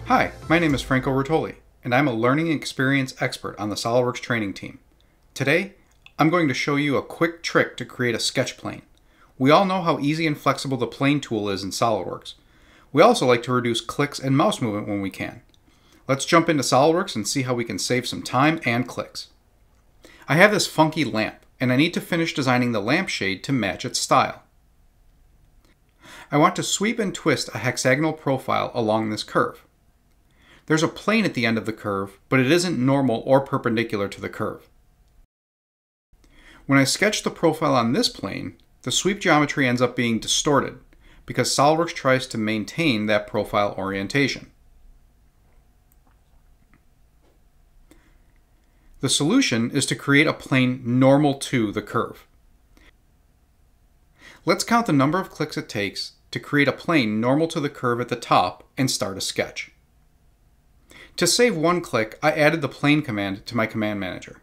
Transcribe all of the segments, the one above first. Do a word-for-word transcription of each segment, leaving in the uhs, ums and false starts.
Hi, my name is Franco Rotoli, and I'm a learning experience expert on the Solidworks training team. Today, I'm going to show you a quick trick to create a sketch plane. We all know how easy and flexible the plane tool is in Solidworks. We also like to reduce clicks and mouse movement when we can. Let's jump into Solidworks and see how we can save some time and clicks. I have this funky lamp, and I need to finish designing the lampshade to match its style. I want to sweep and twist a hexagonal profile along this curve. There's a plane at the end of the curve, but it isn't normal or perpendicular to the curve. When I sketch the profile on this plane, the sweep geometry ends up being distorted because Solidworks tries to maintain that profile orientation. The solution is to create a plane normal to the curve. Let's count the number of clicks it takes to create a plane normal to the curve at the top and start a sketch. To save one click, I added the plane command to my command manager.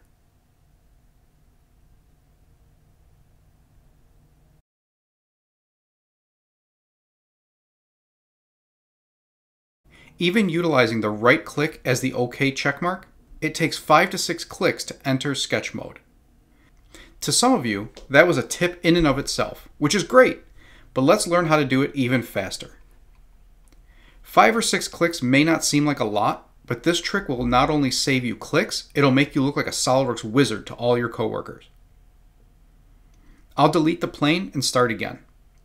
Even utilizing the right click as the OK checkmark, it takes five to six clicks to enter sketch mode. To some of you, that was a tip in and of itself, which is great, but let's learn how to do it even faster. Five or six clicks may not seem like a lot, but this trick will not only save you clicks, it'll make you look like a Solidworks wizard to all your coworkers. I'll delete the plane and start again.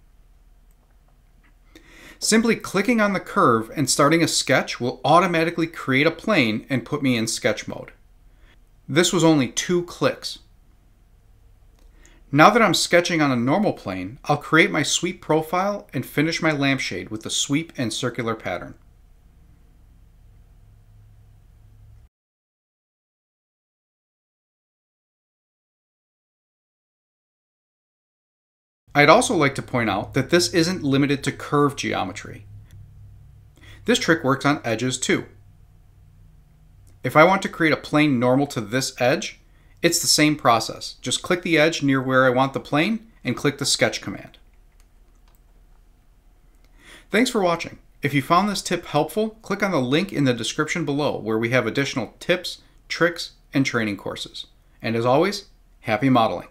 Simply clicking on the curve and starting a sketch will automatically create a plane and put me in sketch mode. This was only two clicks. Now that I'm sketching on a normal plane, I'll create my sweep profile and finish my lampshade with the sweep and circular pattern. I'd also like to point out that this isn't limited to curve geometry. This trick works on edges too. If I want to create a plane normal to this edge, it's the same process. Just click the edge near where I want the plane and click the sketch command. Thanks for watching. If you found this tip helpful, click on the link in the description below where we have additional tips, tricks, and training courses. And as always, happy modeling.